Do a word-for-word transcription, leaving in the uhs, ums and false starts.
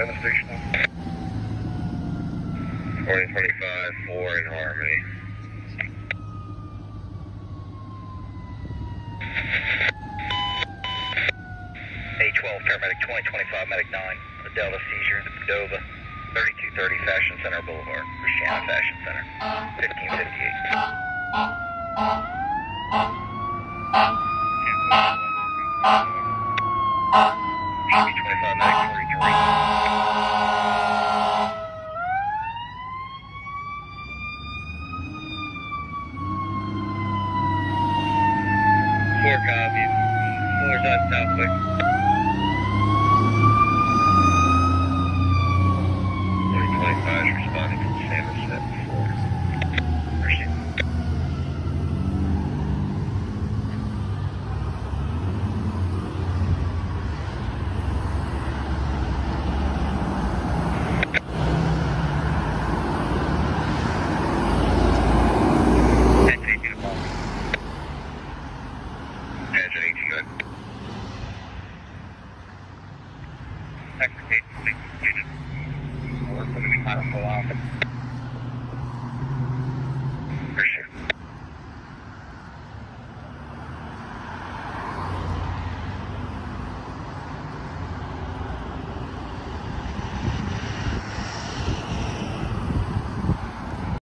seven station. forty twenty-five, four in Harmony. A twelve, paramedic twenty twenty-five, medic nine. A Delta seizure in the Cordova. thirty-two thirty Fashion Center Boulevard. Christiana Fashion Center. fifteen fifty-eight. twenty-five, medic forty-three. Four copies. Four's on Southwick. forty twenty-five is responding from Somerset four. Appreciate it. Exit completed. We're going to be kind of full on.